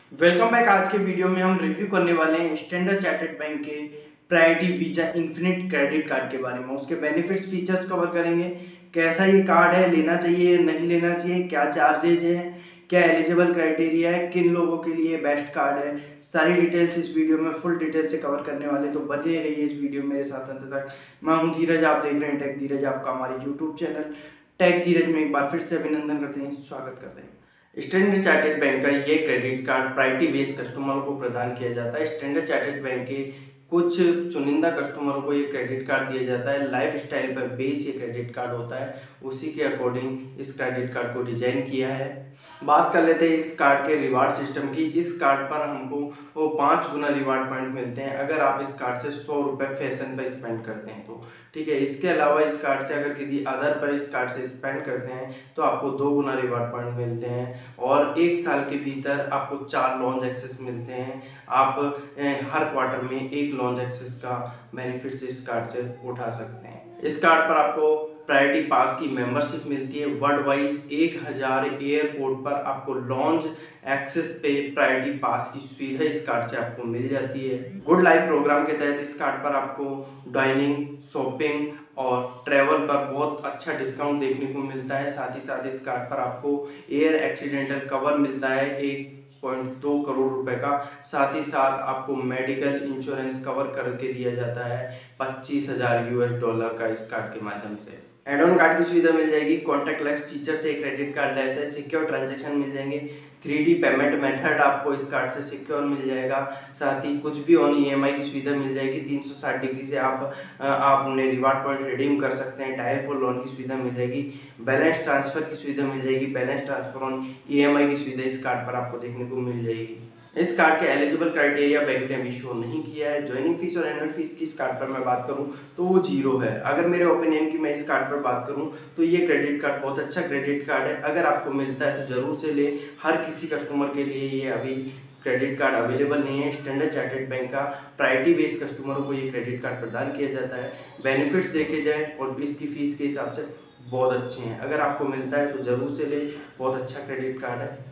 Welcome back. आज के video में हम रिव्यू करने वाले हैं स्टैंडर्ड चार्टर्ड बैंक के priority visa infinite credit card के बारे में। उसके बेनिफिट्स फीचर्स कवर करेंगे, कैसा ये कार्ड है, लेना चाहिए नहीं लेना चाहिए, क्या चार्जेज है, क्या एलिजिबल क्राइटेरिया है, किन लोगों के लिए बेस्ट कार्ड है। सारी डिटेल्स इस वीडियो में फुल डिटेल से कवर करने वाले, तो बने रहिए इस वीडियो मेरे साथ अंत तक। मैं हूँ धीरज, आप देख रहे हैं टेक धीरज, आपका हमारे यूट्यूब चैनल टेक धीरज में एक बार फिर से अभिनंदन करते हैं, स्वागत करते हैं। स्टैंडर्ड चार्टर्ड बैंक का ये क्रेडिट कार्ड प्रायोरिटी बेस कस्टमरों को प्रदान किया जाता है। स्टैंडर्ड चार्टर्ड बैंक के कुछ चुनिंदा कस्टमरों को ये क्रेडिट कार्ड दिया जाता है। लाइफ स्टाइल पर बेस ये क्रेडिट कार्ड होता है, उसी के अकॉर्डिंग इस क्रेडिट कार्ड को डिजाइन किया है। बात कर लेते हैं इस कार्ड के रिवार्ड सिस्टम की। इस कार्ड पर हमको वो 5 गुना रिवार्ड पॉइंट मिलते हैं अगर आप इस कार्ड से 100 रुपये फैशन पर स्पेंड करते हैं तो, ठीक है। इसके अलावा इस कार्ड से अगर किसी अदर पर इस कार्ड से स्पेंड करते हैं तो आपको 2 गुना रिवार्ड पॉइंट मिलते हैं और 1 साल के भीतर आपको 4 लॉन्च एक्सेस मिलते हैं। आप हर क्वार्टर में 1 लॉन्च एक्सेस का बेनिफिट्स इस कार्ड से उठा सकते हैं। इस कार्ड पर आपको प्रायोरिटी पास की मेंबरशिप मिलती है। वर्ल्ड वाइज 1000 एयरपोर्ट पर आपको लॉन्च एक्सेस पे प्रायोरिटी पास की सुविधा इस कार्ड से आपको मिल जाती है। गुड लाइफ प्रोग्राम के तहत इस कार्ड पर आपको डाइनिंग, शॉपिंग और ट्रैवल पर बहुत अच्छा डिस्काउंट देखने को मिलता है। साथ ही साथ इस कार्ड पर आपको एयर एक्सीडेंटल कवर मिलता है 1.2 करोड़ रुपए का। साथ ही साथ आपको मेडिकल इंश्योरेंस कवर करके दिया जाता है $25,000 का इस कार्ड के माध्यम से। एड ऑन कार्ड की सुविधा मिल जाएगी, कॉन्टैक्टलेस फीचर से क्रेडिट कार्ड लेस है, सिक्योर ट्रांजैक्शन मिल जाएंगे, 3D पेमेंट मेथड आपको इस कार्ड से सिक्योर मिल जाएगा। साथ ही कुछ भी ऑन EMI की सुविधा मिल जाएगी। 360 डिग्री से आप उन्हें रिवार्ड पॉइंट रिडीम कर सकते हैं। डायल फॉर लोन की सुविधा मिल जाएगी, बैलेंस ट्रांसफर की सुविधा मिल जाएगी, बैलेंस ट्रांसफर ऑन EMI की सुविधा इस कार्ड पर आपको देखने को मिल जाएगी। इस कार्ड के एलिजिबल क्राइटेरिया बैंक ने अभी शो नहीं किया है। ज्वाइनिंग फीस और एनुअल फीस की इस कार्ड पर मैं बात करूं तो वो 0 है। अगर मेरे ओपिनियन की मैं इस कार्ड पर बात करूं तो ये क्रेडिट कार्ड बहुत अच्छा क्रेडिट कार्ड है। अगर आपको मिलता है तो ज़रूर से ले। हर किसी कस्टमर के लिए ये अभी क्रेडिट कार्ड अवेलेबल नहीं है। स्टैंडर्ड चार्टर्ड बैंक का प्रायोरिटी बेस्ड कस्टमरों को ये क्रेडिट कार्ड प्रदान किया जाता है। बेनिफिट्स देखे जाए और इसकी फीस के हिसाब से बहुत अच्छे हैं। अगर आपको मिलता है तो ज़रूर से ले, बहुत अच्छा क्रेडिट कार्ड है।